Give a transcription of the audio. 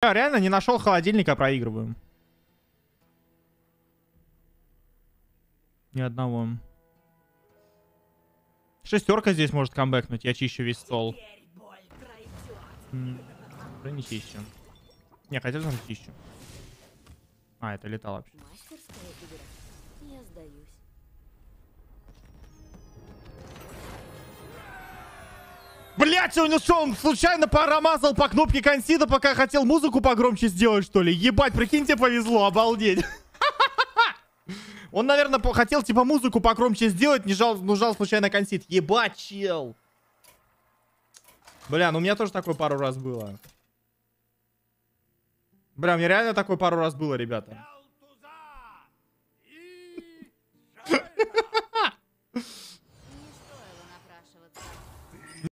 Я реально не нашел холодильника, проигрываем. Ни одного. Шестерка здесь может камбэкнуть. Я чищу весь стол. Да не чищу. Не, хотел сам чищу. А, это летало вообще. Я сдаюсь. Блять, он что, он случайно промазал по кнопке консида, пока хотел музыку погромче сделать, что ли? Ебать, прикинь, тебе повезло, обалдеть. Он, наверное, хотел, типа, музыку погромче сделать, не жал, нажал случайно консид. Ебать, чел. Бля, ну у меня тоже такое пару раз было. Бля, у меня реально такое пару раз было, ребята.